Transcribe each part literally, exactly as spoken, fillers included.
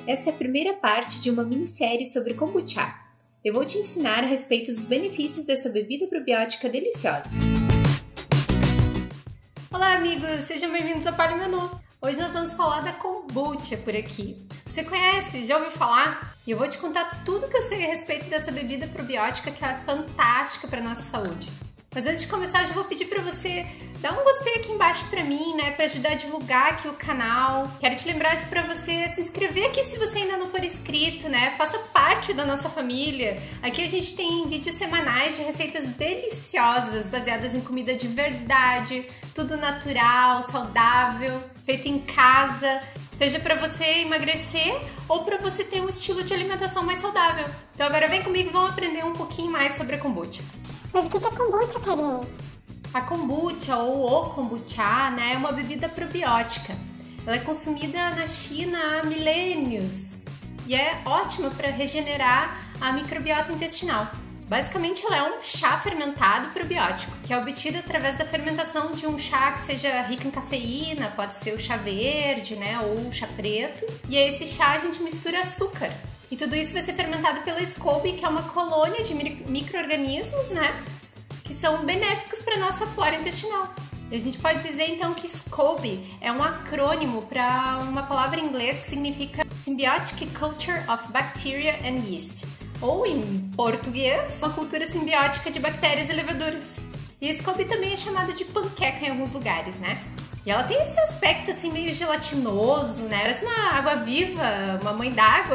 Essa é a primeira parte de uma minissérie sobre kombucha. Eu vou te ensinar a respeito dos benefícios dessa bebida probiótica deliciosa. Olá amigos, sejam bem-vindos ao Polimenu. Hoje nós vamos falar da kombucha por aqui. Você conhece? Já ouviu falar? E eu vou te contar tudo que eu sei a respeito dessa bebida probiótica que é fantástica para nossa saúde. Mas antes de começar, eu já vou pedir para você dar um gostei aqui embaixo para mim, né, para ajudar a divulgar aqui o canal. Quero te lembrar para você se inscrever aqui se você ainda não for inscrito, né? Faça parte da nossa família. Aqui a gente tem vídeos semanais de receitas deliciosas, baseadas em comida de verdade, tudo natural, saudável, feito em casa. Seja para você emagrecer ou para você ter um estilo de alimentação mais saudável. Então agora vem comigo e vamos aprender um pouquinho mais sobre a kombucha. Mas o que é kombucha, Karine? A kombucha ou o kombucha, né, é uma bebida probiótica. Ela é consumida na China há milênios e é ótima para regenerar a microbiota intestinal. Basicamente, ela é um chá fermentado probiótico, que é obtido através da fermentação de um chá que seja rico em cafeína, pode ser o chá verde, né, ou o chá preto. E a esse chá a gente mistura açúcar. E tudo isso vai ser fermentado pela SCOBY, que é uma colônia de micro-organismos, né, que são benéficos para a nossa flora intestinal. E a gente pode dizer, então, que SCOBY é um acrônimo para uma palavra em inglês que significa Symbiotic Culture of Bacteria and Yeast, ou, em português, uma cultura simbiótica de bactérias e levaduras. E a SCOBY também é chamado de panqueca em alguns lugares, né? E ela tem esse aspecto, assim, meio gelatinoso, né? Parece uma água-viva, uma mãe d'água.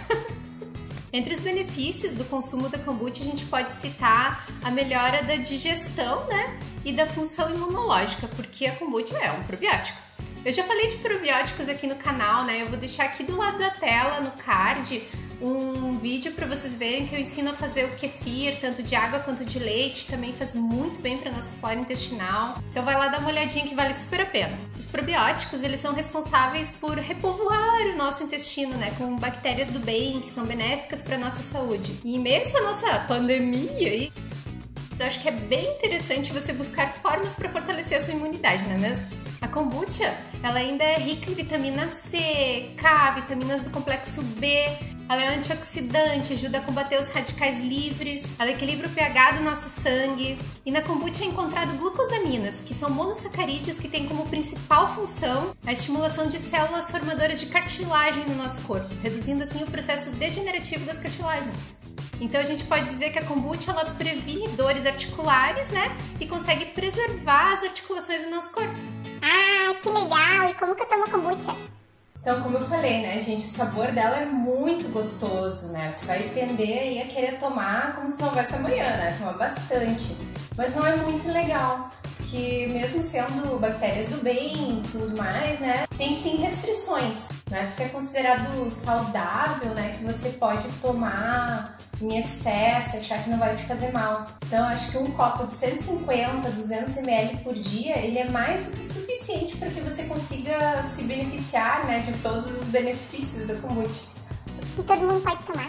Entre os benefícios do consumo da kombucha, a gente pode citar a melhora da digestão, né? E da função imunológica, porque a kombucha é um probiótico. Eu já falei de probióticos aqui no canal, né? Eu vou deixar aqui do lado da tela, no card, um vídeo para vocês verem que eu ensino a fazer o kefir, tanto de água quanto de leite, também faz muito bem para nossa flora intestinal. Então vai lá dar uma olhadinha que vale super a pena. Os probióticos, eles são responsáveis por repovoar o nosso intestino, né, com bactérias do bem, que são benéficas para nossa saúde. E mesmo essa nossa pandemia aí, eu acho que é bem interessante você buscar formas para fortalecer a sua imunidade, não é mesmo? A kombucha, ela ainda é rica em vitamina C, K, vitaminas do complexo B. Ela é antioxidante, ajuda a combater os radicais livres, ela equilibra o pH do nosso sangue. E na kombucha é encontrado glucosaminas, que são monossacarídeos que têm como principal função a estimulação de células formadoras de cartilagem no nosso corpo, reduzindo assim o processo degenerativo das cartilagens. Então a gente pode dizer que a kombucha ela previne dores articulares, né? E consegue preservar as articulações do nosso corpo. Ah, que legal! E como que eu tomo kombucha? Então, como eu falei, né, gente, o sabor dela é muito gostoso, né? Você vai tender aí a querer tomar como se não houvesse amanhã, né? Tomar bastante. Mas não é muito legal, que mesmo sendo bactérias do bem e tudo mais, né, tem sim restrições, né? Porque é considerado saudável, né, que você pode tomar em excesso, achar que não vai te fazer mal. Então, acho que um copo de cento e cinquenta, duzentos mililitros por dia, ele é mais do que suficiente para que você consiga se beneficiar, né, de todos os benefícios da kombucha. E todo mundo pode tomar?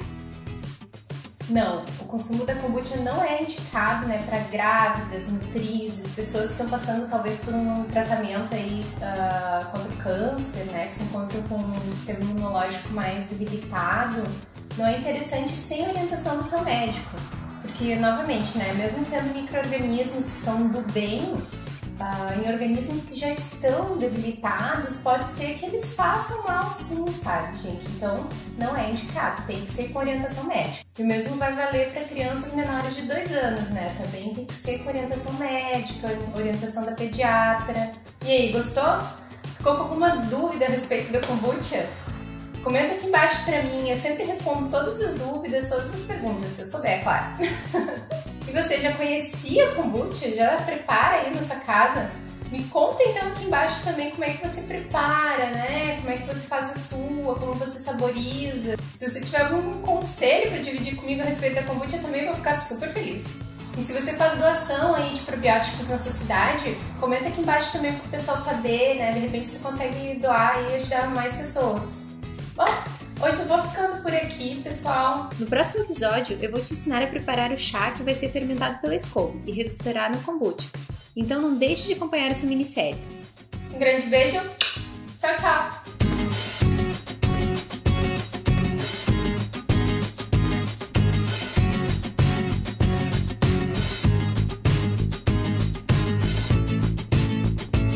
Não, o consumo da kombucha não é indicado, né, para grávidas, nutrizes, pessoas que estão passando talvez por um tratamento aí uh, contra o câncer, né, que se encontram com um sistema imunológico mais debilitado. Não é interessante sem orientação do teu médico, porque, novamente, né, mesmo sendo micro-organismos que são do bem, uh, em organismos que já estão debilitados, pode ser que eles façam mal sim, sabe, gente? Então, não é indicado, tem que ser com orientação médica. E o mesmo vai valer para crianças menores de dois anos, né? Também tem que ser com orientação médica, orientação da pediatra. E aí, gostou? Ficou com alguma dúvida a respeito da kombucha? Comenta aqui embaixo pra mim, eu sempre respondo todas as dúvidas, todas as perguntas, se eu souber, é claro. E você já conhecia a kombucha? Já prepara aí na sua casa? Me conta então aqui embaixo também como é que você prepara, né? Como é que você faz a sua, como você saboriza. Se você tiver algum conselho pra dividir comigo a respeito da kombucha, eu também vou ficar super feliz. E se você faz doação aí de probióticos na sua cidade, comenta aqui embaixo também para o pessoal saber, né? De repente você consegue doar e ajudar mais pessoas. Bom, hoje eu vou ficando por aqui, pessoal. No próximo episódio, eu vou te ensinar a preparar o chá que vai ser fermentado pela SCOBY e restaurar no kombucha. Então não deixe de acompanhar essa minissérie. Um grande beijo. Tchau, tchau.